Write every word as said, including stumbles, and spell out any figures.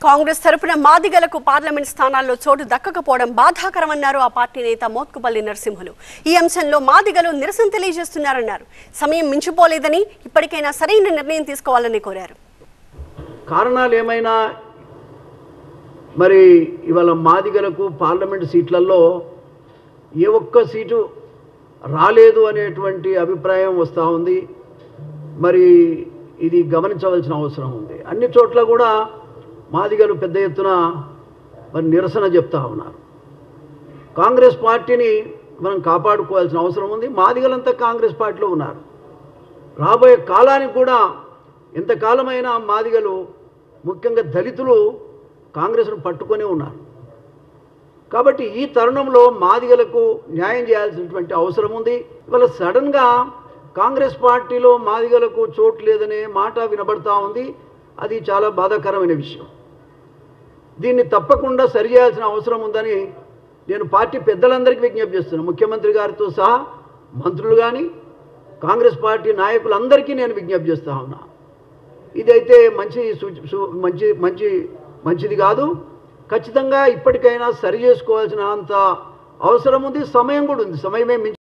కాంగ్రెస్ తరపున మాదిగలకు పార్లమెంట్ స్థానాల్లో చోటు దక్కకపోవడం బాధాకరమన్నారు ఆ పార్టీ నేత మోత్కుపల్లి నరసింహులు. ఈ అంశంలో మాదిగలు నిరసన తెలియజేస్తున్నారన్నారు. సమయం మించిపోలేదని ఇప్పటికైనా సరైన నిర్ణయం తీసుకోవాలని కోరారు. కారణాలు ఏమైనా మరి ఇవాళ మాదిగలకు పార్లమెంట్ సీట్లలో ఏ ఒక్క సీటు రాలేదు అనేటువంటి అభిప్రాయం వస్తూ ఉంది. మరి ఇది గమనించవలసిన అవసరం ఉంది. అన్ని చోట్ల కూడా మాదిగలు పెద్ద ఎత్తున మరి నిరసన చెప్తా ఉన్నారు. కాంగ్రెస్ పార్టీని మనం కాపాడుకోవాల్సిన అవసరం ఉంది. మాదిగలంతా కాంగ్రెస్ పార్టీలో ఉన్నారు. రాబోయే కాలానికి కూడా ఎంతకాలమైనా మాదిగలు ముఖ్యంగా దళితులు కాంగ్రెస్ను పట్టుకొని ఉన్నారు. కాబట్టి ఈ తరుణంలో మాదిగలకు న్యాయం చేయాల్సినటువంటి అవసరం ఉంది. ఇవాళ సడన్గా కాంగ్రెస్ పార్టీలో మాదిగలకు చోటు లేదనే మాట వినబడతా ఉంది. అది చాలా బాధాకరమైన విషయం. దీన్ని తప్పకుండా సరిచేయాల్సిన అవసరం ఉందని నేను పార్టీ పెద్దలందరికీ విజ్ఞప్తి చేస్తున్నాను. ముఖ్యమంత్రి గారితో సహా మంత్రులు కానీ కాంగ్రెస్ పార్టీ నాయకులందరికీ నేను విజ్ఞప్తి చేస్తూ ఉన్నా. ఇదైతే మంచి మంచి మంచి మంచిది కాదు. ఖచ్చితంగా ఇప్పటికైనా సరి చేసుకోవాల్సిన అంత అవసరం ఉంది. సమయం కూడా ఉంది. సమయమే